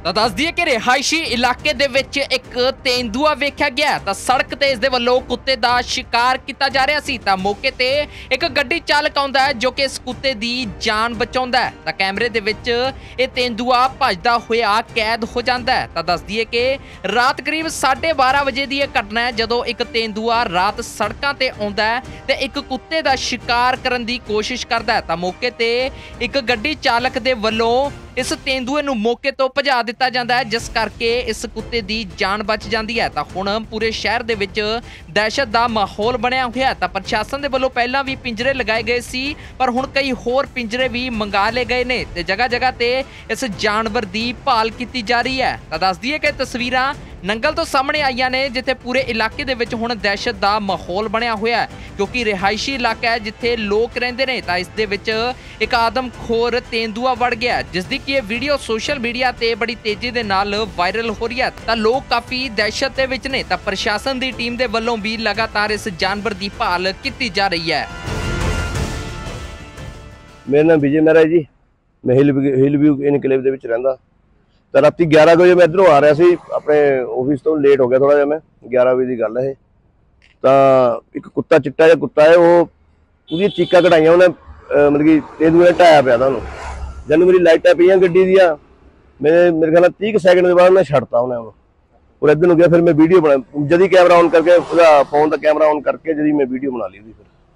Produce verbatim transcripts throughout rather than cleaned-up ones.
ਤਾਂ ਦੱਸ ਦਈਏ ਕਿ ਰਿਹਾਇਸ਼ੀ ਇਲਾਕੇ ਦੇ ਵਿੱਚ ਇੱਕ ਤੇਂਦੂਆ ਵੇਖਿਆ ਗਿਆ ਤਾਂ ਸੜਕ ਤੇ ਇਸ ਦੇ ਵੱਲੋਂ ਕੁੱਤੇ ਦਾ ਸ਼ਿਕਾਰ ਕੀਤਾ ਜਾ ਰਿਹਾ ਸੀ। ਤਾਂ ਮੌਕੇ ਤੇ ਇੱਕ ਗੱਡੀ ਚਾਲਕ ਆਉਂਦਾ ਹੈ ਜੋ ਕਿ ਇਸ ਕੁੱਤੇ ਦੀ ਜਾਨ ਬਚਾਉਂਦਾ ਹੈ। ਤਾਂ ਕੈਮਰੇ ਦੇ ਵਿੱਚ ਇਹ ਤੇਂਦੂਆ ਭੱਜਦਾ ਹੋਇਆ ਕੈਦ ਹੋ ਜਾਂਦਾ ਹੈ। ਤਾਂ ਦੱਸ ਦਈਏ ਕਿ ਰਾਤ ਕਰੀਬ ਸਾਢੇ ਬਾਰਾਂ ਵਜੇ ਦੀ ਇਹ ਘਟਨਾ ਹੈ ਜਦੋਂ ਇੱਕ ਤੇਂਦੂਆ ਰਾਤ ਸੜਕਾਂ ਤੇ ਆਉਂਦਾ ਹੈ ਤੇ ਇੱਕ ਕੁੱਤੇ ਦਾ ਸ਼ਿਕਾਰ ਕਰਨ ਦੀ ਕੋਸ਼ਿਸ਼ ਕਰਦਾ ਹੈ। ਤਾਂ ਮੌਕੇ ਤੇ ਇੱਕ ਗੱਡੀ ਚਾਲਕ ਦੇ ਵੱਲੋਂ इस तेंदुए नूं मौके तो भजा दिता जाता है, जिस करके इस कुत्ते की जान बच जाती है। तो हुण पूरे शहर दे विच दहशत का माहौल बनया हुआ है। तो प्रशासन के वलों पहलां भी पिंजरे लगाए गए सी, पर हुण कई होर पिंजरे भी मंगा ले गए ने ते जगह जगह ते इस जानवर की भाल की जा रही है। तो दस दईए कि तस्वीरां नंगल तो सामने आईयां ने जिथे पूरे इलाके दे विच हुण दहशत का माहौल बनया हुआ है, क्योंकि रिहायशी इलाका है जिथे लोग रहिंदे ने। तां इस दे विच एक आदमखोर तेंदुआ वड़ गया, जिसदी कि यह वीडियो सोशल मीडिया ते बड़ी तेजी दे नाल वायरल हो रही है। तां लोग काफ़ी दहशत दे विच ने। तां प्रशासन की टीम दे वल्लों भी लगातार इस जानवर की भाल की जा रही है। मेरा नाम विजय मेहरा जी, मैं हिल हिल व्यू इनकलेव दे विच रहिंदा। तो राती ग्यारह बजे मैं इधरों आ रहा सी अपने ऑफिस तो, लेट हो गया थोड़ा जिहा, मैं ग्यारह बजे की गल है। तो एक कुत्ता चिट्टा जिहा कुत्ता है, वो पूरी चीका कढ़ाइया उन्हें मतलब कि तेंदुए ने ढाया पिया था उन्होंने। जब मेरी लाइटा पईयां गड्डी दियां, मेरे मेरे ख्याल तीस सैकेंड के बाद मैं छड्डता उन्हें और इधर गया। फिर मैं वीडियो बना, जद ही कैमरा ऑन करके फोन का कैमरा ऑन करके जद मैं वीडियो बना ली।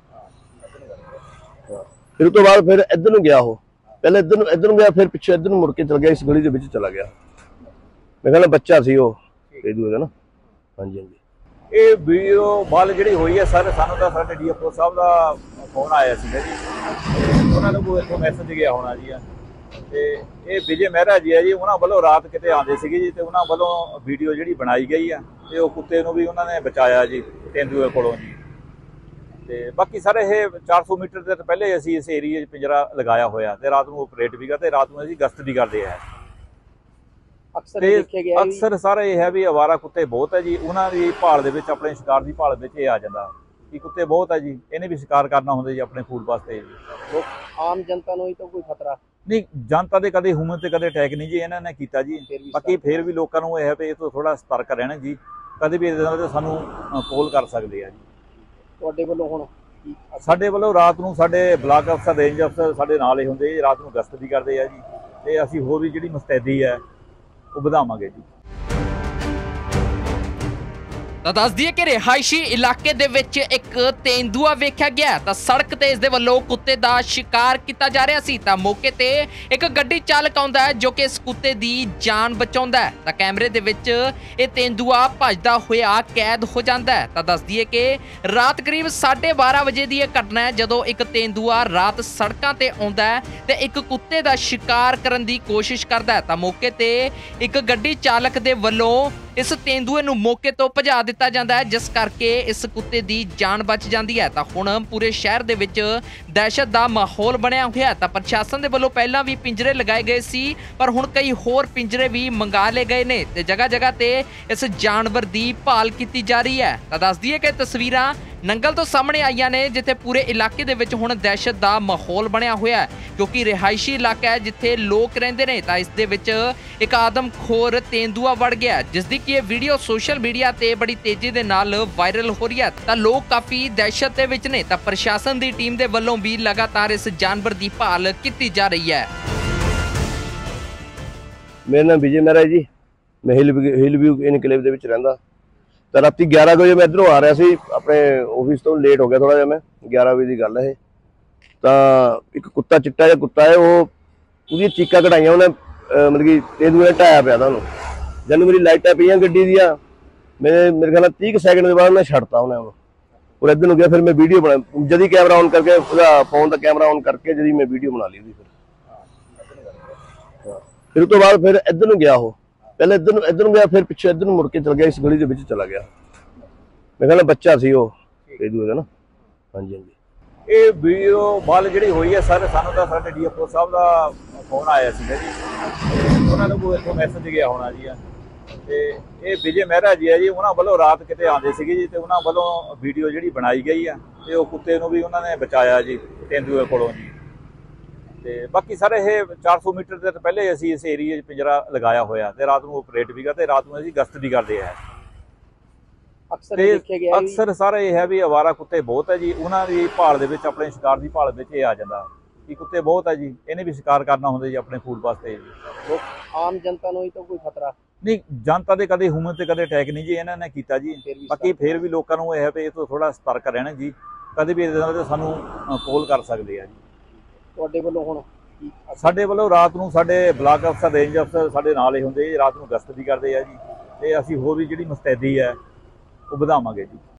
फिर फिर उस तो बाद फिर इधर गया, हो पहले इधर इधर गया, फिर पिछे इधर मुड़ के चल गया, इस गली के विच चला गया। मेरे ख्याल बच्चा सी वो तेंदुए का ना। हाँ जी हाँ जी। ਇਹ ਵੀਡੀਓ ਵੱਲ ਜਿਹੜੀ ਹੋਈ ਹੈ ਸਰ, ਸਾਨੂੰ ਤਾਂ ਸਾਡੇ ਡੀਐਫਓ ਸਾਹਿਬ ਦਾ ਫੋਨ ਆਇਆ ਸੀਗਾ ਜੀ, ਉਹਨਾਂ ਨੂੰ ਕੋਈ ਇੱਥੋਂ ਮੈਸੇਜ ਗਿਆ ਹੋਣਾ ਜੀ। ਤੇ ਇਹ ਵਿਜੇ ਮਹਿਰਾ ਜੀ ਹੈ ਜੀ, ਉਹਨਾਂ ਵੱਲੋਂ ਰਾਤ ਕਿਤੇ ਆਉਂਦੇ ਸੀਗੇ ਜੀ, ਤੇ ਉਹਨਾਂ ਵੱਲੋਂ ਵੀਡੀਓ ਜਿਹੜੀ ਬਣਾਈ ਗਈ ਆ ਤੇ ਉਹ ਕੁੱਤੇ ਨੂੰ ਵੀ ਉਹਨਾਂ ਨੇ ਬਚਾਇਆ ਜੀ ਤੇਂਦੂਏ ਕੋਲੋਂ ਜੀ। ਤੇ ਬਾਕੀ ਸਰ ਇਹ ਚਾਰ ਸੌ ਮੀਟਰ ਦੇ ਪਹਿਲੇ ਅਸੀਂ ਇਸ ਏਰੀਏ 'ਚ ਪਿੰਜਰਾ ਲਗਾਇਆ ਹੋਇਆ ਤੇ ਰਾਤ ਨੂੰ ਆਪਰੇਟ ਵੀ ਕਰਦੇ, ਰਾਤ ਨੂੰ ਅਸੀਂ ਗਸ਼ਤ ਵੀ ਕਰਦੇ ਆ। ਅਕਸਰ ਦੇਖਿਆ ਗਿਆ ਅਕਸਰ ਸਾਰੇ ਇਹ ਹੈ ਵੀ ਅਵਾਰਾ ਕੁੱਤੇ ਬਹੁਤ ਹੈ ਜੀ, ਉਹਨਾਂ ਦੀ ਭਾਲ ਦੇ ਵਿੱਚ, ਆਪਣੇ ਸ਼ਿਕਾਰ ਦੀ ਭਾਲ ਵਿੱਚ ਇਹ ਆ ਜਾਂਦਾ ਕਿ ਕੁੱਤੇ ਬਹੁਤ ਹੈ ਜੀ, ਇਹਨੇ ਵੀ ਸ਼ਿਕਾਰ ਕਰਨਾ ਹੁੰਦਾ ਜੀ ਆਪਣੇ ਫੂਡ ਵਾਸਤੇ ਜੀ। ਆਮ ਜਨਤਾ ਨੂੰ ਹੀ ਤਾਂ ਕੋਈ ਖਤਰਾ ਨਹੀਂ, ਜਨਤਾ ਦੇ ਕਦੇ ਹਿਊਮਨ ਤੇ ਕਦੇ ਅਟੈਕ ਨਹੀਂ ਜੀ ਇਹਨਾਂ ਨੇ ਕੀਤਾ ਜੀ। ਬਾਕੀ ਫਿਰ ਵੀ ਲੋਕਾਂ ਨੂੰ ਇਹ ਹੈ ਵੀ ਇਹ ਤੋਂ ਥੋੜਾ ਸਤਰਕ ਰਹਿਣਾ ਜੀ, ਕਦੇ ਵੀ ਇਦਾਂ ਦੇ ਸਾਨੂੰ ਕੋਲ ਕਰ ਸਕਦੇ ਆ ਜੀ। ਤੁਹਾਡੇ ਵੱਲੋਂ ਹੁਣ ਸਾਡੇ ਵੱਲੋਂ ਰਾਤ ਨੂੰ ਸਾਡੇ ਬਲਾਕ ਅਫਸਰ, ਰੇਂਜ ਅਫਸਰ ਸਾਡੇ ਨਾਲ ਹੀ ਹੁੰਦੇ ਜੀ, ਰਾਤ ਨੂੰ ਗਸ਼ਤ ਵੀ ਕਰਦੇ ਆ ਜੀ, ਤੇ ਅਸੀਂ ਹੋਰ ਵੀ ਜਿਹੜੀ ਮੁਸਤੈਦੀ ਹੈ ਉਹ ਵਧਾਵਾਂਗੇ ਜੀ। ਤਾਂ ਦੱਸ ਦਈਏ ਕਿ ਰਿਹਾਇਸ਼ੀ ਇਲਾਕੇ ਦੇ ਵਿੱਚ ਇੱਕ ਤੇਂਦੂਆ ਵੇਖਿਆ ਗਿਆ ਤਾਂ ਸੜਕ ਤੇ ਇਸ ਦੇ ਵੱਲੋਂ ਕੁੱਤੇ ਦਾ ਸ਼ਿਕਾਰ ਕੀਤਾ ਜਾ ਰਿਹਾ ਸੀ। ਤਾਂ ਮੌਕੇ ਤੇ ਇੱਕ ਗੱਡੀ ਚਾਲਕ ਆਉਂਦਾ ਹੈ ਜੋ ਕਿ ਇਸ ਕੁੱਤੇ ਦੀ ਜਾਨ ਬਚਾਉਂਦਾ ਹੈ। ਤਾਂ ਕੈਮਰੇ ਦੇ ਵਿੱਚ ਇਹ ਤੇਂਦੂਆ ਭੱਜਦਾ ਹੋਇਆ ਕੈਦ ਹੋ ਜਾਂਦਾ ਹੈ। ਤਾਂ ਦੱਸ ਦਈਏ ਕਿ ਰਾਤ ਕਰੀਬ ਸਾਢੇ ਬਾਰਾਂ ਵਜੇ ਦੀ ਇਹ ਘਟਨਾ ਹੈ ਜਦੋਂ ਇੱਕ ਤੇਂਦੂਆ ਰਾਤ ਸੜਕਾਂ ਤੇ ਆਉਂਦਾ ਹੈ ਤੇ ਇੱਕ ਕੁੱਤੇ ਦਾ ਸ਼ਿਕਾਰ ਕਰਨ ਦੀ ਕੋਸ਼ਿਸ਼ ਕਰਦਾ ਹੈ। ਤਾਂ ਮੌਕੇ ਤੇ ਇੱਕ ਗੱਡੀ ਚਾਲਕ ਦੇ ਵੱਲੋਂ इस तेंदुए नूं मौके तो भजा दिता जाता है, जिस करके इस कुत्ते की जान बच जाती है। तो हुण पूरे शहर दे विच दहशत का माहौल बनया हुआ है। तो प्रशासन के वलों पहलां भी पिंजरे लगाए गए सी, पर हुण कई होर पिंजरे भी मंगा ले गए ने ते जगह जगह ते इस जानवर की भाल की जा रही है। तो दस दईए कि तस्वीरां नंगल तो सामने आईयां ने जिथे पूरे इलाके दे विच हुण दहशत का माहौल बनया हुआ है, क्योंकि रिहायशी इलाका है जिथे लोग रहिंदे ने। तां इस दे विच एक आदमखोर तेंदुआ वड़ गया, जिसदी कि यह वीडियो सोशल मीडिया ते बड़ी तेजी दे नाल वायरल हो रही है। तां लोग काफ़ी दहशत दे विच ने। तां प्रशासन की टीम दे वल्लों भी लगातार इस जानवर की भाल की जा रही है। मेरा नाम विजय मेहरा जी, मैं हिल हिल व्यू इनकलेव दे विच रहिंदा। तो राती ग्यारह बजे मैं इधरों आ रहा सी अपने ऑफिस तो, लेट हो गया थोड़ा जिहा, मैं ग्यारह बजे की गल है। तो एक कुत्ता चिट्टा जिहा कुत्ता है, वो पूरी चीका कढ़ाइया उन्हें मतलब कि तेंदुए ने ढाया पिया था उन्होंने। जब मेरी लाइटा पईयां गड्डी दियां, मेरे मेरे ख्याल तीस सैकेंड के बाद मैं छड्डता उन्हें और इधर गया। फिर मैं वीडियो बना, जद ही कैमरा ऑन करके फोन का कैमरा ऑन करके जद मैं वीडियो बना ली। फिर फिर उस तो बाद फिर इधर गया, हो पहले इधर इधर गया, फिर पिछे इधर मुड़ के चल गया, इस गली के विच चला गया। मेरे ख्याल बच्चा सी वो तेंदुए का ना। हाँ जी हाँ जी। ਇਹ ਵੀਡੀਓ ਵੱਲ ਜਿਹੜੀ ਹੋਈ ਹੈ ਸਰ, ਸਾਨੂੰ ਤਾਂ ਸਾਡੇ ਡੀਐਫਓ ਸਾਹਿਬ ਦਾ ਫੋਨ ਆਇਆ ਸੀਗਾ ਜੀ, ਉਹਨਾਂ ਨੂੰ ਕੋਈ ਇੱਥੋਂ ਮੈਸੇਜ ਗਿਆ ਹੋਣਾ ਜੀ। ਤੇ ਇਹ ਵਿਜੇ ਮਹਿਰਾ ਜੀ ਹੈ ਜੀ, ਉਹਨਾਂ ਵੱਲੋਂ ਰਾਤ ਕਿਤੇ ਆਉਂਦੇ ਸੀਗੇ ਜੀ, ਤੇ ਉਹਨਾਂ ਵੱਲੋਂ ਵੀਡੀਓ ਜਿਹੜੀ ਬਣਾਈ ਗਈ ਆ ਤੇ ਉਹ ਕੁੱਤੇ ਨੂੰ ਵੀ ਉਹਨਾਂ ਨੇ ਬਚਾਇਆ ਜੀ ਤੇਂਦੂਏ ਕੋਲੋਂ ਜੀ। ਤੇ ਬਾਕੀ ਸਰ ਇਹ ਚਾਰ ਸੌ ਮੀਟਰ ਦੇ ਤੋਂ ਪਹਿਲੇ ਅਸੀਂ ਇਸ ਏਰੀਏ 'ਚ ਪਿੰਜਰਾ ਲਗਾਇਆ ਹੋਇਆ ਤੇ ਰਾਤ ਨੂੰ ਆਪਰੇਟ ਵੀ ਕਰਦੇ, ਰਾਤ ਨੂੰ ਅਸੀਂ ਗਸ਼ਤ ਵੀ ਕਰਦੇ ਆ। ਅਕਸਰ ਤੇ ਦੇਖਿਆ ਗਿਆ ਵੀ ਅਕਸਰ ਸਰ ਇਹ ਹੈ ਵੀ ਅਵਾਰਾ ਕੁੱਤੇ ਬਹੁਤ ਹੈ ਜੀ, ਉਹਨਾਂ ਦੀ ਭਾਲ ਦੇ ਵਿੱਚ, ਆਪਣੇ ਸ਼ਿਕਾਰ ਦੀ ਭਾਲ ਵਿੱਚ ਇਹ ਆ ਜਾਂਦਾ ਕਿ ਕੁੱਤੇ ਬਹੁਤ ਹੈ ਜੀ, ਇਹਨੇ ਵੀ ਸ਼ਿਕਾਰ ਕਰਨਾ ਹੁੰਦਾ ਜੀ ਆਪਣੇ ਫੂਡ ਵਾਸਤੇ ਜੀ। ਲੋਕ ਆਮ ਜਨਤਾ ਨੂੰ ਹੀ ਤਾਂ ਕੋਈ ਖਤਰਾ ਨਹੀਂ, ਜਨਤਾ ਦੇ ਕਦੇ ਹਿਊਮਨ ਤੇ ਕਦੇ ਅਟੈਕ ਨਹੀਂ ਜੀ ਇਹਨਾਂ ਨੇ ਕੀਤਾ ਜੀ। ਫਿਰ ਵੀ ਬਾਕੀ ਫਿਰ ਵੀ ਲੋਕਾਂ ਨੂੰ ਇਹ ਹੈ ਵੀ ਇਹ ਤੋਂ ਥੋੜਾ ਸਤਰਕ ਰਹਿਣਾ ਜੀ, ਕਦੇ ਵੀ ਇਹਦੇ ਨਾਲ ਸਾਨੂੰ ਕੋਲ ਕਰ ਸਕਦੇ ਆ ਜੀ। ਤੁਹਾਡੇ ਵੱਲੋਂ ਹੁਣ ਕੀ ਅਸਰ- ਸਾਡੇ ਵੱਲੋਂ ਰਾਤ ਨੂੰ ਸਾਡੇ ਬਲਾਕ ਅਫਸਰ, ਰੇਂਜ ਅਫਸਰ ਸਾਡੇ ਨਾਲ ਹੀ ਹੁੰਦੇ ਜੀ, ਰਾਤ ਨੂੰ ਗਸ਼ਤ ਵੀ ਕਰਦੇ ਆ ਜੀ, ਤੇ ਅਸੀਂ ਹੋਰ ਵੀ ਜਿਹੜੀ ਮੁਸਤੈਦੀ ਹੈ ਉਹ ਵਧਾਵਾਂਗੇ ਜੀ।